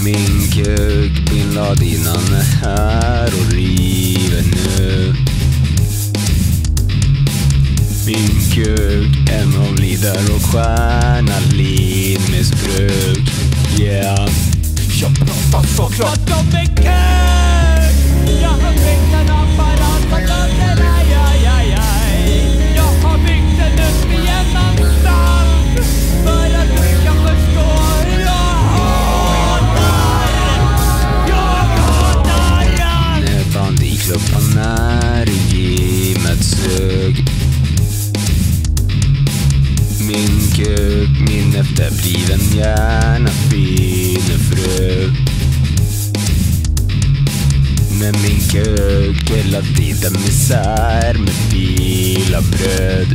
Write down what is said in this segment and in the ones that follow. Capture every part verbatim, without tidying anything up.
Min kuk, bin Laden är här och river nu. Min kuk, en av lider och stjärna livmissbruk. Yeah. Jag pratar såklart om min kuk. Jag har byggt en apparat på dörren, aj, aj, aj, aj. Jag har byggt en upp i en anstalt för att du ska förstå hur jag hatar. Jag hatar allt. När banditklubban är i gymmet sug. Min kuk, min efterbliven gärna fin fru. Men min kuk hela tiden misär med fila bröd.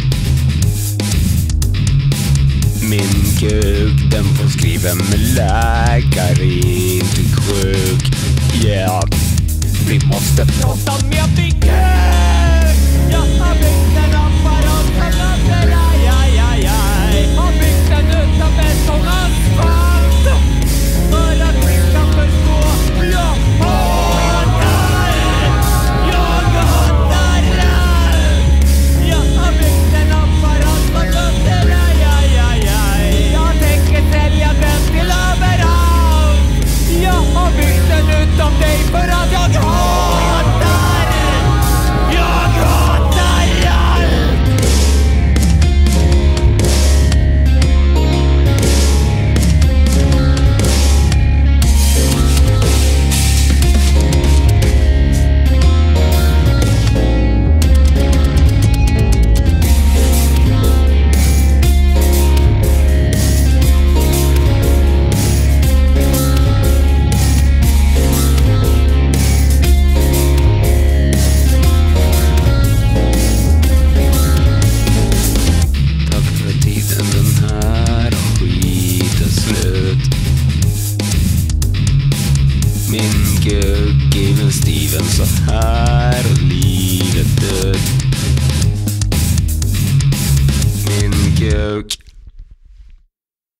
Min kuk, den får skriva med läkare, inte sjuk. Yeah. Vi måste prata med min kuk. Jag har byggt en apparat som låter aj, aj, aj, aj. Har byggt den utan betongasfalt för att vi ska förstå. Jag hatar. Jag hatar allt. Jag har byggt en apparat som låter aj, aj, aj, aj. Jag tänker sälja den till överallt. Jag har byggt den utom dig för att jag hatar. Jag hatar allt. Min kuk, Even Steven så här